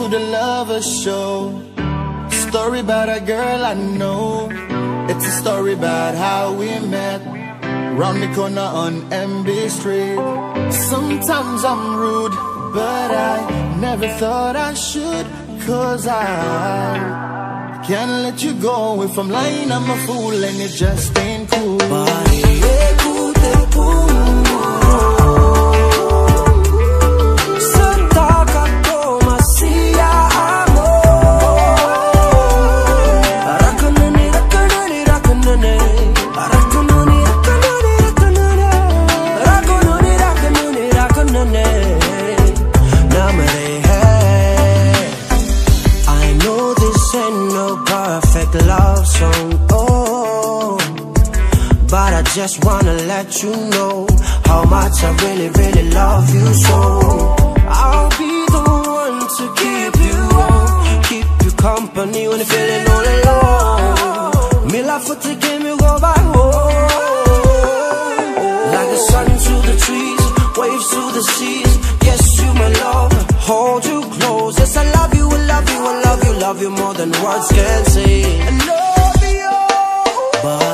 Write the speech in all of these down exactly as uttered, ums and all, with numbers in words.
the Lover Show. Story about a girl I know. It's a story about how we met, round the corner on M B Street. Sometimes I'm rude, but I never thought I should, cause I can't let you go. If I'm lying, I'm a fool, and it just ain't cool. Love song, oh, but I just wanna let you know how much I really, really love you so. I'll be the one to keep you warm, keep you company when you're feeling all alone. Me love for taking me go back home, like the sun to the trees, waves to the seas. Yes, you my love, hold you close. Yes, I love you, I love you, I love you, love you more than words can say. I love you, but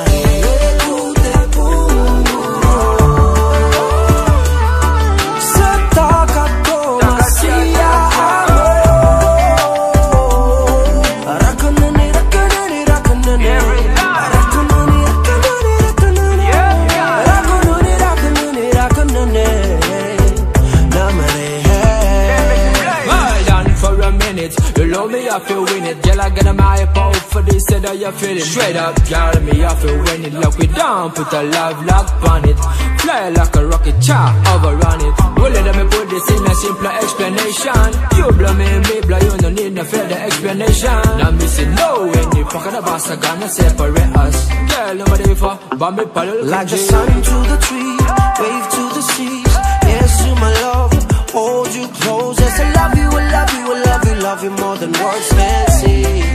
you love me, I feel win it. Girl, I get a my out for this, said that you feel it. Straight up, girl, me, I feel win it. Lock it down, put a love lock on it. Fly like a rocket, cha, overrun it. Well, let me put this in a simpler explanation. You blow me, me blow, you no need no further explanation. Now missing no when you fucking the boss are gonna separate us. Girl, nobody for, but me paddle like the sun to the tree, wave to the seas. Yes, you my love, hold you close. Yes, I love you, I love you, I love you, love you more than words can say.